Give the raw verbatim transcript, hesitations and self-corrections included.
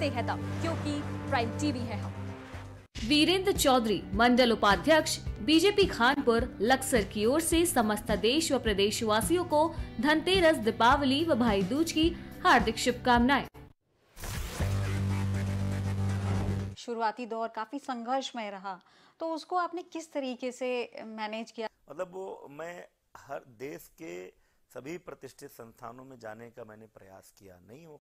देखते हैं तब, क्योंकि प्राइम टीवी है हम। वीरेंद्र चौधरी, मंडल उपाध्यक्ष, बीजेपी खानपुर लक्सर की ओर से समस्त देश व प्रदेशवासियों को धनतेरस, दीपावली व भाई दूज की हार्दिक शुभकामनाएं। शुरुआती दौर काफी संघर्षमय रहा, तो उसको आपने किस तरीके से मैनेज किया? मतलब वो मैं हर देश के सभी प्रतिष्ठित संस्थानों में जाने का मैंने प्रयास किया, नहीं हो